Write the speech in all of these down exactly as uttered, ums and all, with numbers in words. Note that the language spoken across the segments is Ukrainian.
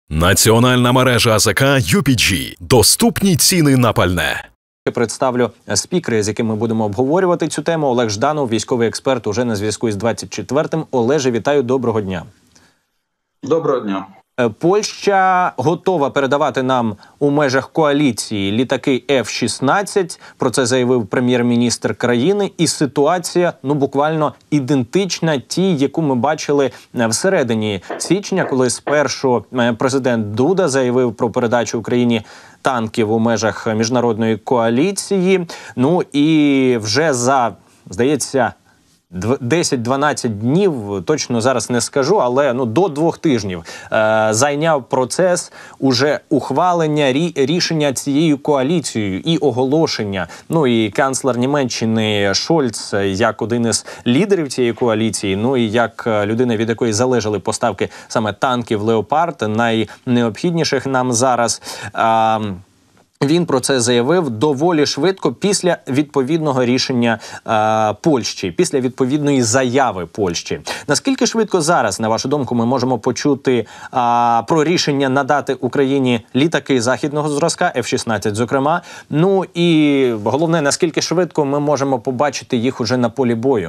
Національна мережа АЗК ю пі джі. Доступні ціни на пальне. Представлю спікери, з якими будемо обговорювати цю тему. Олег Жданов, військовий експерт, уже на зв'язку із двадцять четвертим. Олеже, вітаю, доброго дня. Доброго дня. Польща готова передавати нам у межах коаліції літаки еф шістнадцять. Про це заявив прем'єр-міністр країни. І ситуація, ну, буквально ідентична тій, яку ми бачили всередині січня, коли спершу президент Дуда заявив про передачу Україні танків у межах міжнародної коаліції. Ну і вже за, здається, десять-дванадцять днів, точно зараз не скажу, але ну до двох тижнів е, зайняв процес уже ухвалення рі, рішення цією коаліцією і оголошення. Ну і канцлер Німеччини Шольц, як один із лідерів цієї коаліції, ну і як людина, від якої залежали поставки саме танків «Леопард», найнеобхідніших нам зараз, е, він про це заявив доволі швидко після відповідного рішення е, Польщі, після відповідної заяви Польщі. Наскільки швидко зараз, на вашу думку, ми можемо почути е, про рішення надати Україні літаки західного зразка, еф шістнадцять зокрема? Ну і головне, наскільки швидко ми можемо побачити їх уже на полі бою?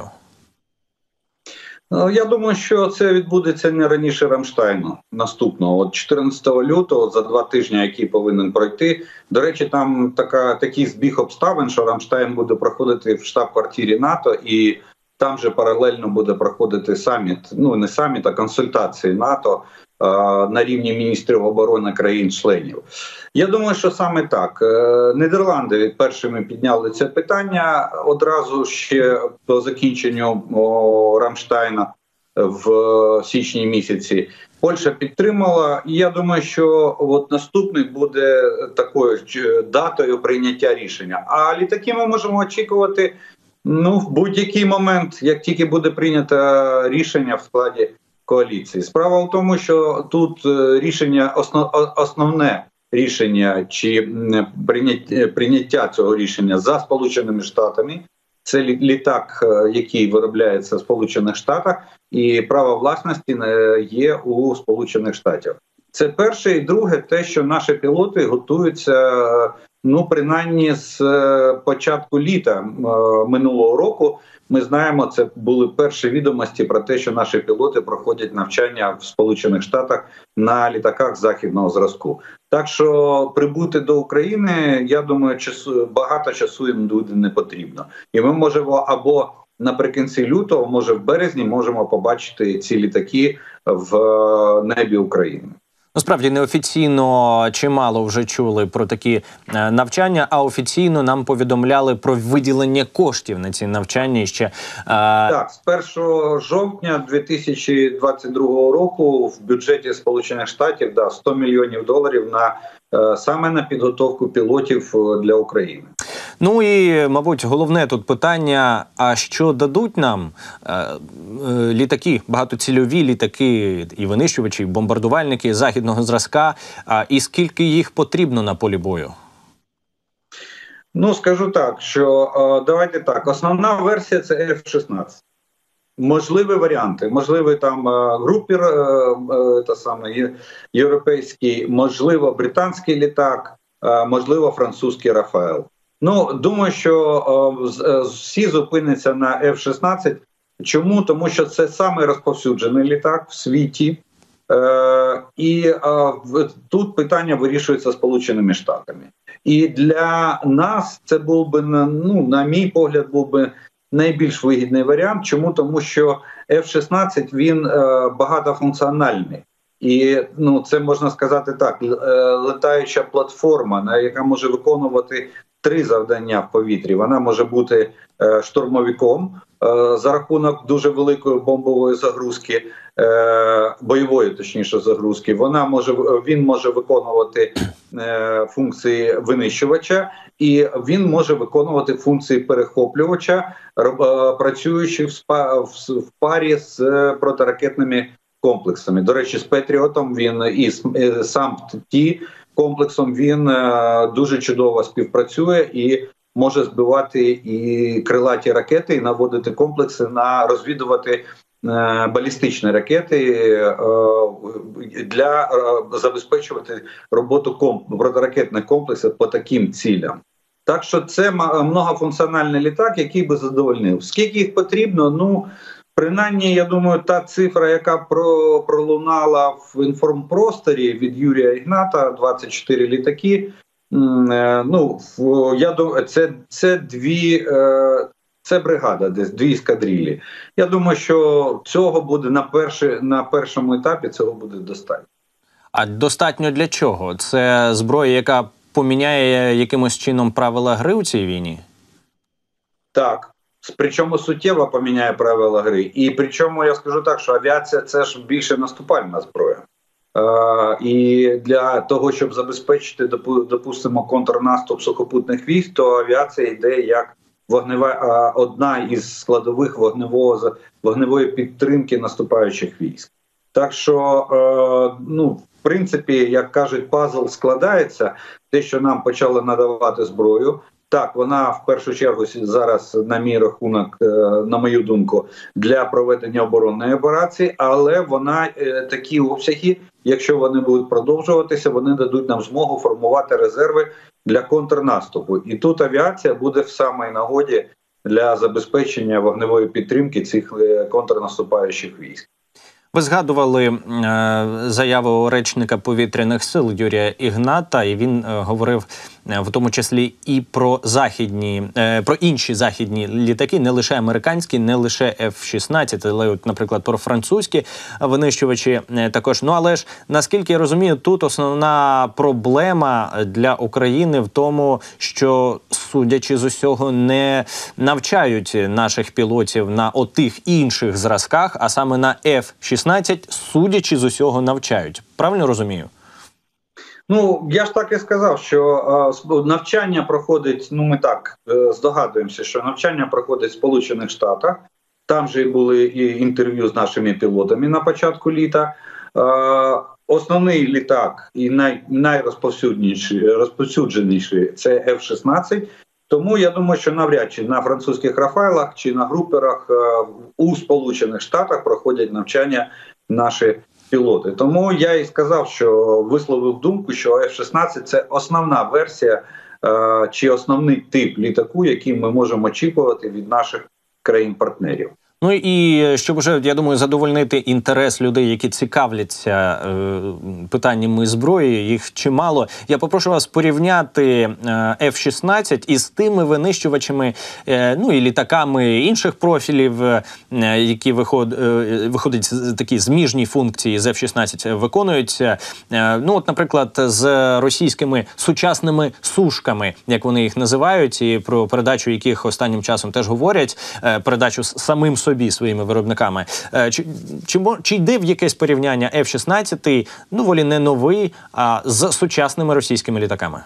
Я думаю, що це відбудеться не раніше Рамштайну наступного. От чотирнадцятого лютого, за два тижні, який повинен пройти. До речі, там така, такий збіг обставин, що Рамштайн буде проходити в штаб-квартирі НАТО, і там же паралельно буде проходити саміт, ну не саміт, а консультації НАТО е на рівні міністрів оборони країн-членів. Я думаю, що саме так. Нідерланди першими підняли це питання одразу ще по закінченню о, Рамштайна в січні місяці. Польща підтримала, і я думаю, що от наступний буде такою датою прийняття рішення. А літаки ми можемо очікувати ну, в будь-який момент, як тільки буде прийнято рішення в складі коаліції. Справа в тому, що тут рішення, основ, основне рішення чи прийняття, прийняття цього рішення за Сполученими Штатами. Це літак, який виробляється в Сполучених Штатах, і право власності є у Сполучених Штатів. Це перше. І друге, те, що наші пілоти готуються, ну, принаймні з початку літа минулого року. Ми знаємо, це були перші відомості про те, що наші пілоти проходять навчання в Сполучених Штатах на літаках західного зразку. Так що прибути до України, я думаю, часу, багато часу їм буде не потрібно. І ми можемо або наприкінці лютого, може в березні, можемо побачити ці літаки в небі України. Насправді, неофіційно чимало вже чули про такі е, навчання, а офіційно нам повідомляли про виділення коштів на ці навчання ще. Е... Так, з першого жовтня дві тисячі двадцять другого року в бюджеті Сполучених Штатів да, сто мільйонів доларів на е, саме на підготовку пілотів для України. Ну і, мабуть, головне тут питання, а що дадуть нам е, е, літаки, багатоцільові літаки, і винищувачі, і бомбардувальники західного зразка, а, і скільки їх потрібно на полі бою? Ну, скажу так, що е, давайте так, основна версія – це еф шістнадцять. Можливі варіанти, можливий там е, групір, е, е, та саме, європейський, можливо, британський літак, е, можливо, французький Рафаел. Ну, думаю, що е, всі зупиняться на еф шістнадцять. Чому? Тому що це самий розповсюджений літак в світі. Е, і е, тут питання вирішується Сполученими Штатами. І для нас це був би, ну, на мій погляд, був би найбільш вигідний варіант. Чому? Тому що еф шістнадцять, він е, багатофункціональний. І, ну, це можна сказати так, летаюча платформа, яка може виконувати три завдання в повітрі. Вона може бути е, штурмовиком е, за рахунок дуже великої бомбової загрузки, е, бойової, точніше, загрузки. Вона може, він може виконувати е, функції винищувача, і він може виконувати функції перехоплювача, е, працюючи в, спа, в, в парі з протиракетними комплексами. До речі, з Петріотом він і сам ті комплексом він е, дуже чудово співпрацює і може збивати і крилаті ракети, і наводити комплекси, на розвідувати балістичні ракети для забезпечувати роботу комп... протиракетних комплексів по таким цілям. Так що це многофункціональний літак, який би задовольнив. Скільки їх потрібно? Ну, принаймні, я думаю, та цифра, яка про, пролунала в інформпросторі від Юрія Ігната, двадцять чотири літаки, ну, я думаю, це, це дві, це бригада, десь дві ескадрилі. Я думаю, що цього буде на, перші, на першому етапі, цього буде достатньо. А достатньо для чого? Це зброя, яка поміняє якимось чином правила гри у цій війні? Так. Причому суттєво поміняє правила гри. І причому я скажу так, що авіація – це ж більше наступальна зброя. Е, і для того, щоб забезпечити, допустимо, контрнаступ сухопутних військ, то авіація йде як вогнева, е, одна із складових вогневого, вогневої підтримки наступаючих військ. Так що, е, ну, в принципі, як кажуть, пазл складається. Те, що нам почали надавати зброю, так, вона в першу чергу зараз, на мій рахунок, на мою думку, для проведення оборонної операції, але вона такі обсяги, якщо вони будуть продовжуватися, вони дадуть нам змогу формувати резерви для контрнаступу. І тут авіація буде в самій нагоді для забезпечення вогневої підтримки цих контрнаступаючих військ. Ви згадували е, заяву речника повітряних сил Юрія Ігната, і він е, говорив е, в тому числі і про західні, е, про інші західні літаки, не лише американські, не лише еф шістнадцять, але, от, наприклад, про французькі винищувачі е, також. Ну, але ж, наскільки я розумію, тут основна проблема для України в тому, що, судячи з усього, не навчають наших пілотів на отих інших зразках, а саме на еф шістнадцять, судячи з усього, навчають. Правильно розумію? Ну, я ж так і сказав, що е, навчання проходить, ну ми так е, здогадуємося, що навчання проходить в Сполучених Штатах. Там же були і інтерв'ю з нашими пілотами на початку літа. Е, основний літак і най, найрозповсюдженіший розповсюдженіший – це еф шістнадцять. Тому я думаю, що навряд чи на французьких «Рафайлах» чи на груперах е, у Сполучених Штатах проходять навчання наші пілоти. Тому я і сказав, що висловив думку, що еф шістнадцять – це основна версія е, чи основний тип літаку, який ми можемо очікувати від наших країн-партнерів. Ну і щоб вже, я думаю, задовольнити інтерес людей, які цікавляться е, питаннями зброї, їх чимало. Я попрошу вас порівняти е, еф шістнадцять із тими винищувачами, е, ну і літаками інших профілів, е, які виход, е, виходять такі зміжні функції з еф шістнадцять виконуються. Е, ну от, наприклад, з російськими сучасними сушками, як вони їх називають, і про передачу яких останнім часом теж говорять, е, передачу самим собі, своїми виробниками. Чи, чи, чи йде в якесь порівняння еф шістнадцять, доволі не новий, а з сучасними російськими літаками?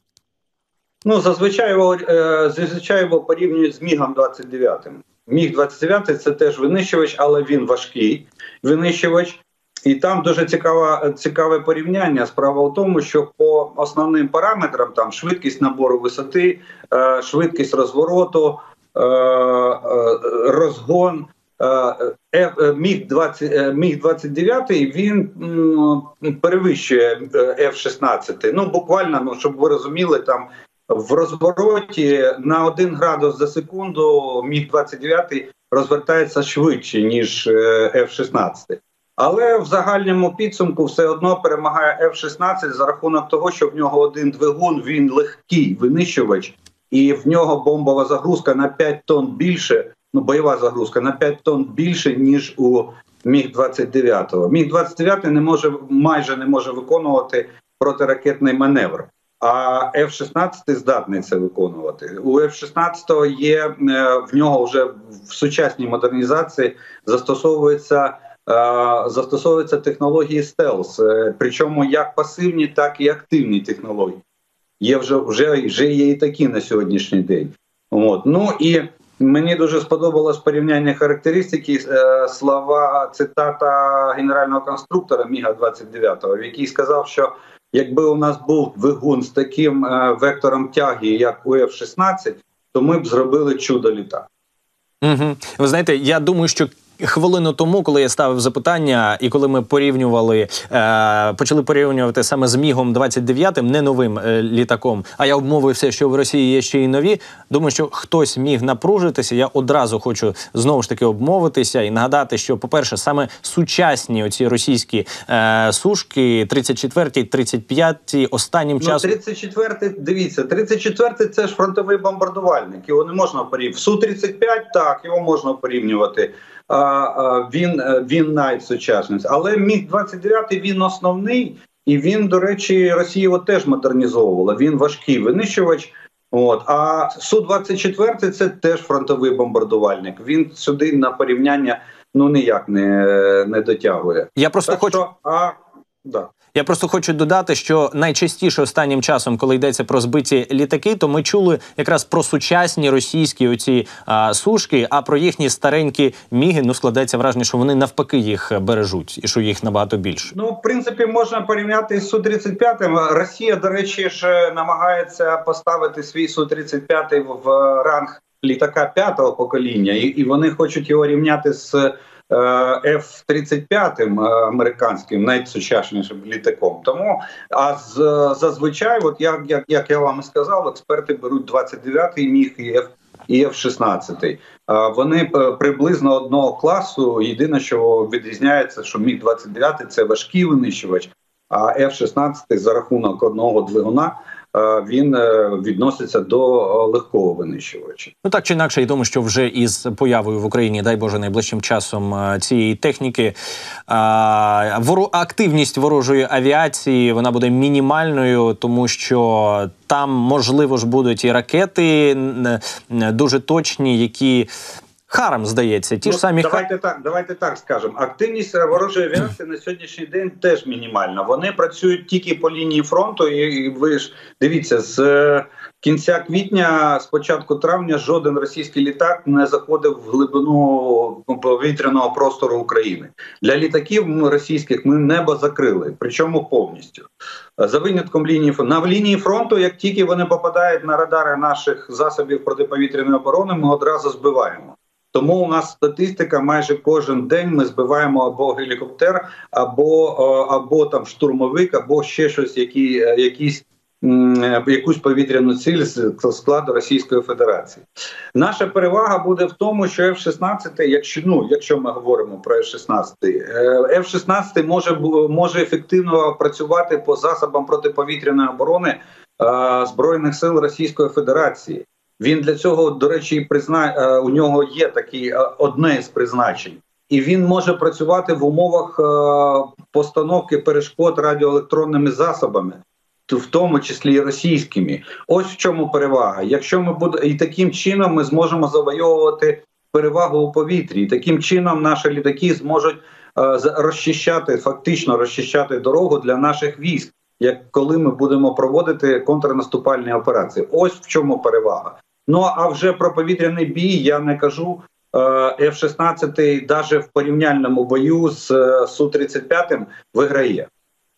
Ну, зазвичай його, зазвичай його порівнюють з мігом двадцять дев'ять. міг двадцять дев'ять – це теж винищувач, але він важкий винищувач. І там дуже цікаве, цікаве порівняння. Справа в тому, що по основним параметрам, там швидкість набору висоти, швидкість розвороту, розгон, міг двадцять дев'ять, він перевищує еф шістнадцять. Ну, буквально, ну, щоб ви розуміли, там в розвороті на один градус за секунду міг двадцять дев'ять розвертається швидше, ніж еф шістнадцять. Але в загальному підсумку все одно перемагає еф шістнадцять за рахунок того, що в нього один двигун, він легкий винищувач, і в нього бомбова загрузка на п'ять тонн більше, ну бойова загрузка на п'ять тонн більше, ніж у міг двадцять дев'ять. міг двадцять дев'ять не може, майже не може виконувати протиракетний маневр, а еф шістнадцять здатний це виконувати. У еф шістнадцять є, в нього вже в сучасній модернізації застосовується застосовуються технології стелс, причому як пасивні, так і активні технології. Є вже, вже, вже є і такі на сьогоднішній день. От. Ну і мені дуже сподобалось порівняння характеристики, слова, цитата генерального конструктора міга двадцять дев'ять, в який сказав, що якби у нас був двигун з таким вектором тяги, як у еф шістнадцять, то ми б зробили чудо-літак. Угу. Ви знаєте, я думаю, що Хвилину тому, коли я ставив запитання, і коли ми порівнювали, е, почали порівнювати саме з Мігом двадцять дев'ять, не новим е, літаком, а я обмовився, що в Росії є ще й нові, думаю, що хтось міг напружитися. Я одразу хочу знову ж таки обмовитися і нагадати, що, по-перше, саме сучасні оці російські е, сушки, тридцять четвертий, тридцять п'ятий, останнім ну, часом... тридцять четвертий, дивіться, тридцять четвертий це ж фронтовий бомбардувальник, його не можна порівнювати. Су тридцять п'ять, так, його можна порівнювати. А, а, він, він найсучасніший. Але Міг двадцять дев'ять, він основний, і він, до речі, Росія його теж модернізовувала. Він важкий винищувач. От. А Су двадцять чотири – це теж фронтовий бомбардувальник. Він сюди на порівняння ну ніяк не, не дотягує. Я просто так хочу... Що, а, да. Я просто хочу додати, що найчастіше останнім часом, коли йдеться про збиті літаки, то ми чули якраз про сучасні російські оці а, сушки, а про їхні старенькі міги, ну, складається враження, що вони навпаки їх бережуть і що їх набагато більше. Ну, в принципі, можна порівняти з Су тридцять п'ять. Росія, до речі, ж намагається поставити свій Су тридцять п'ять в ранг літака п'ятого покоління, і, і вони хочуть його рівняти з Еф тридцять п'ять американським, найсучаснішим літаком. Тому, а з, зазвичай, от як, як, як я вам і сказав, експерти беруть двадцять дев'ятий міг і Еф і Еф шістнадцять. Вони приблизно одного класу. Єдине, що відрізняється, що Міг двадцять дев'ять – це важкий винищувач, а Еф шістнадцять за рахунок одного двигуна він відноситься до легкого винищувача. Ну так чи інакше, я думаю, що вже із появою в Україні, дай Боже, найближчим часом цієї техніки, активність ворожої авіації, вона буде мінімальною, тому що там, можливо ж, будуть і ракети дуже точні, які... Харам, здається, ті ну, ж самі... Давайте так, давайте так скажемо. Активність ворожої авіації на сьогоднішній день теж мінімальна. Вони працюють тільки по лінії фронту, і ви ж дивіться, з кінця квітня, з початку травня жоден російський літак не заходив в глибину повітряного простору України. Для літаків російських ми небо закрили, причому повністю. За винятком лінії фронту. На лінії фронту, як тільки вони попадають на радари наших засобів протиповітряної оборони, ми одразу збиваємо. Тому у нас статистика, майже кожен день ми збиваємо або гелікоптер, або, або там штурмовик, або ще щось, які, якісь, якусь повітряну ціль з складу Російської Федерації. Наша перевага буде в тому, що Еф шістнадцять, якщо, ну, якщо ми говоримо про Еф шістнадцять, Еф шістнадцять може, може ефективно працювати по засобам протиповітряної оборони а, Збройних сил Російської Федерації. Він для цього, до речі, призна... у нього є такі одне з призначень. І він може працювати в умовах постановки перешкод радіоелектронними засобами, в тому числі і російськими. Ось в чому перевага. Якщо ми будемо... І таким чином ми зможемо завойовувати перевагу у повітрі. І таким чином наші літаки зможуть розчищати, фактично розчищати дорогу для наших військ, як коли ми будемо проводити контрнаступальні операції. Ось в чому перевага. Ну, а вже про повітряний бій я не кажу. Еф шістнадцять навіть в порівняльному бою з Су тридцять п'ять виграє.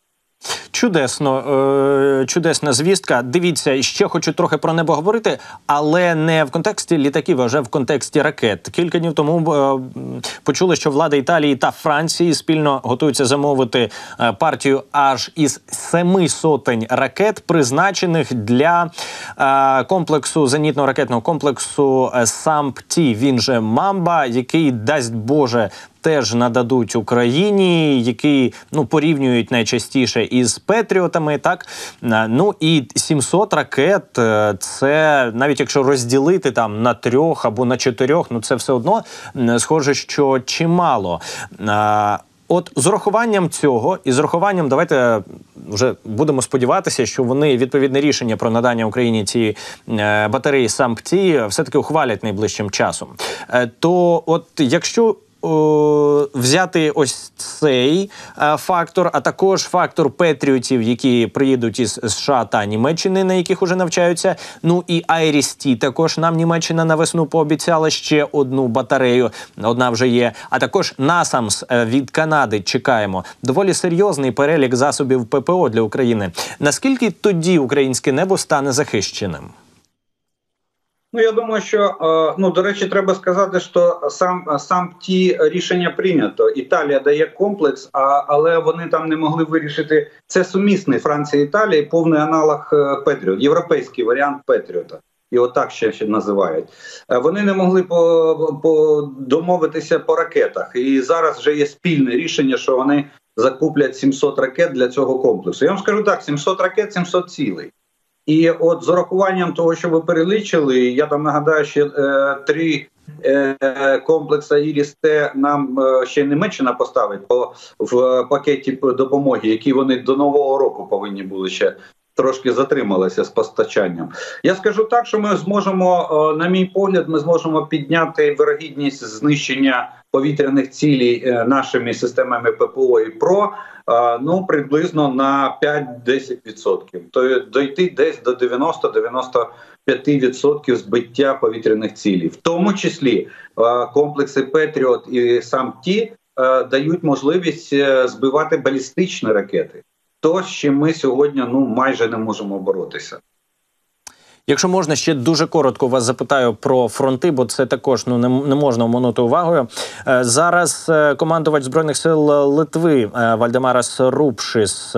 Чудесно, е, чудесна звістка. Дивіться, ще хочу трохи про небо говорити, але не в контексті літаків, а вже в контексті ракет. Кілька днів тому е, почули, що влада Італії та Франції спільно готуються замовити е, партію аж із семи сотень ракет, призначених для е, комплексу, зенітно-ракетного комплексу САМП-Ті, він же «Мамба», який, дасть Боже, теж нададуть Україні, які, ну, порівнюють найчастіше із Петріотами, так? Ну і сімсот ракет, це навіть якщо розділити там на трьох або на чотирьох, ну це все одно схоже, що чимало. От з урахуванням цього і з урахуванням, давайте вже будемо сподіватися, що вони відповідне рішення про надання Україні цієї батареї САМП-Ті все-таки ухвалять найближчим часом. То от якщо взяти ось цей а, фактор, а також фактор петріотів, які приїдуть із США та Німеччини, на яких уже навчаються. Ну і Айріс-Ті також нам Німеччина на весну пообіцяла ще одну батарею, одна вже є. А також насамс від Канади чекаємо. Доволі серйозний перелік засобів ППО для України. Наскільки тоді українське небо стане захищеним? Ну, я думаю, що, ну, до речі, треба сказати, що сам, сам ті рішення прийнято. Італія дає комплекс, а, але вони там не могли вирішити. Це сумісний Франція і Італія, повний аналог Петріот, європейський варіант Петріота. Його так ще, ще називають. Вони не могли по, по домовитися по ракетах. І зараз вже є спільне рішення, що вони закуплять сімсот ракет для цього комплексу. Я вам скажу так, сімсот ракет, сімсот цілей. І от з урахуванням того, що ви перелічили, я там нагадаю, ще е, три е, комплекси «Іріс-Т» нам е, ще Німеччина поставить по, в пакеті допомоги, які вони до Нового року повинні були ще трошки затрималися з постачанням. Я скажу так, що ми зможемо, на мій погляд, ми зможемо підняти вирогідність знищення повітряних цілей нашими системами ППО і ПРО, ну, приблизно на п'ять-десять відсотків. Тобто дойти десь до дев'яносто - дев'яносто п'ять відсотків збиття повітряних цілей. В тому числі комплекси «Петріот» і сам ті дають можливість збивати балістичні ракети. То, з чим ми сьогодні ну, майже не можемо боротися. Якщо можна, ще дуже коротко вас запитаю про фронти, бо це також ну, не, не можна оминути увагою. Зараз командувач Збройних сил Литви Вальдемарас Рупшис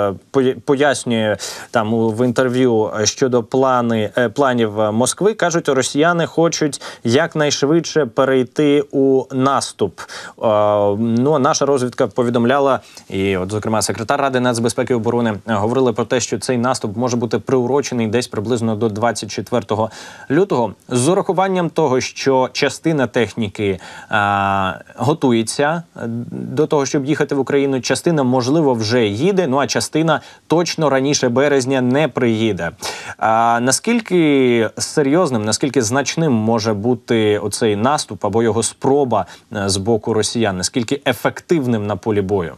пояснює там в інтерв'ю щодо плани, планів Москви. Кажуть, росіяни хочуть якнайшвидше перейти у наступ. Ну, наша розвідка повідомляла, і от, зокрема, секретар Ради нацбезпеки і оборони говорили про те, що цей наступ може бути приурочений десь приблизно до двадцять четвертого лютого, з урахуванням того, що частина техніки а, готується до того, щоб їхати в Україну, частина, можливо, вже їде, ну а частина точно раніше березня не приїде. А, наскільки серйозним, наскільки значним може бути оцей наступ або його спроба з боку росіян? Наскільки ефективним на полі бою?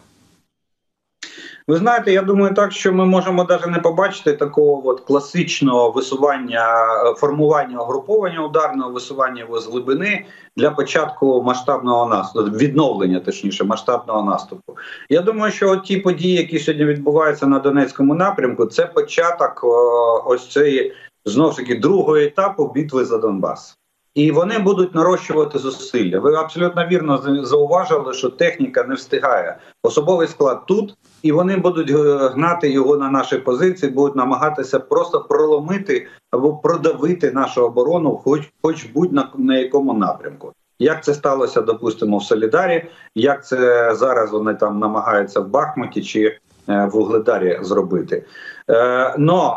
Ви знаєте, я думаю так, що ми можемо навіть не побачити такого от класичного висування, формування угруповання ударного, висування його з глибини для початку масштабного наступу, відновлення, точніше, масштабного наступу. Я думаю, що ті події, які сьогодні відбуваються на Донецькому напрямку, це початок ось цієї, знову ж таки, другого етапу битви за Донбас. І вони будуть нарощувати зусилля. Ви абсолютно вірно зауважили, що техніка не встигає. Особовий склад тут, і вони будуть гнати його на наші позиції, будуть намагатися просто проломити або продавити нашу оборону, хоч, хоч будь-на на якому напрямку. Як це сталося, допустимо, в Солідарі, як це зараз вони там намагаються в Бахмуті чи в Вугледарі зробити. Е, но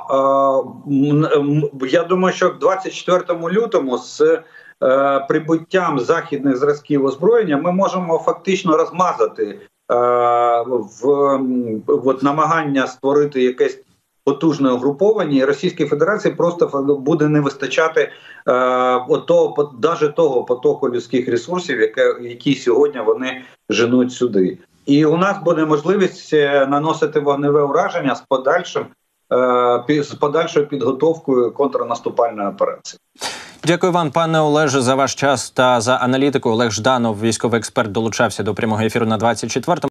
е, я думаю, що двадцять четвертого лютого з е, прибуттям західних зразків озброєння ми можемо фактично розмазати е, в, в от, намагання створити якесь потужне угруповання, і Російській Федерації просто буде не вистачати е, того, навіть того потоку людських ресурсів, яке, які сьогодні вони женуть сюди. І у нас буде можливість наносити вогневе ураження з подальшим, з подальшою підготовкою контрнаступальної операції. Дякую вам, пане Олеже, за ваш час та за аналітику. Олег Жданов, військовий експерт, долучався до прямого ефіру на двадцять четвертому.